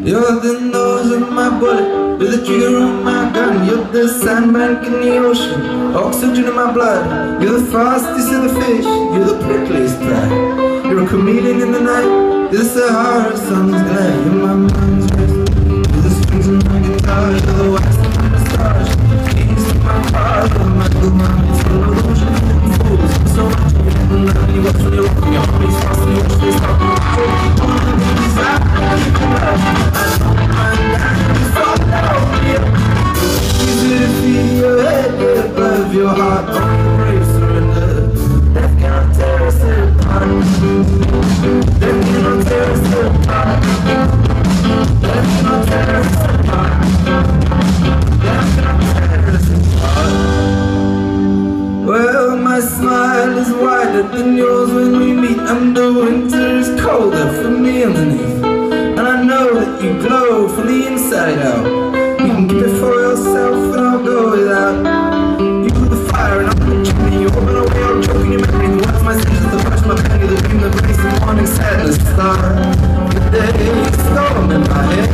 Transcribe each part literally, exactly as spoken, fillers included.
You're the nose of my bullet, you're the trigger on my gun. You're the sandbank in the ocean, oxygen in my blood. You're the fastest of the fish, you're the prickliest prey. You're a chameleon in the night, you're the Sahara sun's glare. You're my mind's rest, you're the strings in my guitar. You're the wax in my moustache, keys to my car. You're my good mom, it's full of ocean and fools. So much of it, and now you watch when you're walking. Your homies fast and you watch this stop. Above your heart, only brave surrender. Death cannot tear us apart. Death cannot tear us apart. Death cannot tear us apart. Death cannot tear us apart. Well, my smile is wider than yours when we meet, and the winter is colder for me underneath. And I know that you glow from the inside out. You can keep it for yourself and I'll go without. And I'm the chimney, you open away, I'm choking your memory. The words my senses, the touch my penny, the dream, the grace, the morning sadness. Start the day, storm in my head.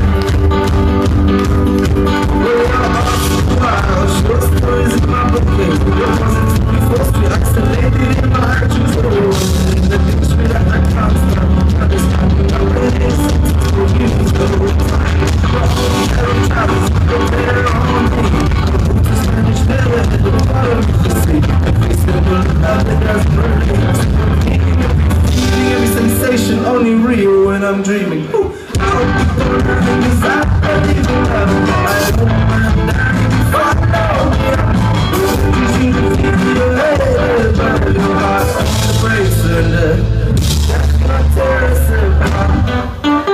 Well, you're awesome, wild, short stories in my bookcase. Your positivity forced me, isolated in my actions. Oh, in the picture that I can't stop. Understanding how it is to use the whole time. Arrow travels, go there on me. To Spanish village, at the bottom of the sea. Every symbol of that has burned. Feeling every sensation only real when I'm dreaming. Ooh. I'll be burning cause I believe in love. I don't mind dying if I know. You can feel your head, but your heart on the brakes and uh, that's gonna tear us apart.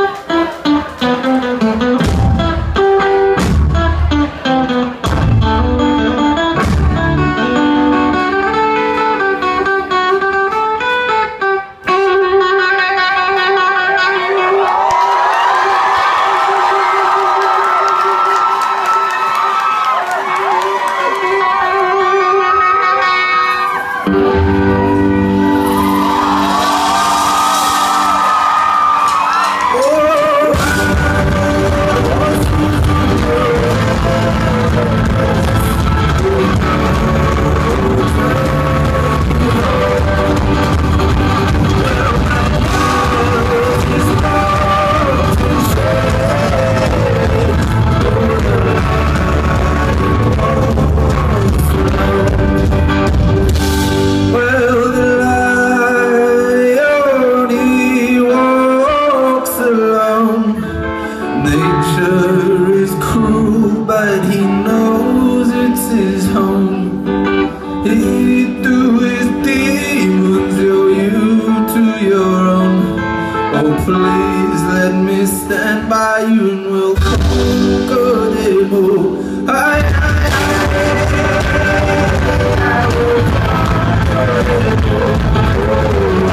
Please let me stand by you and we'll conquer the whole. I, I, I, I will conquer the whole.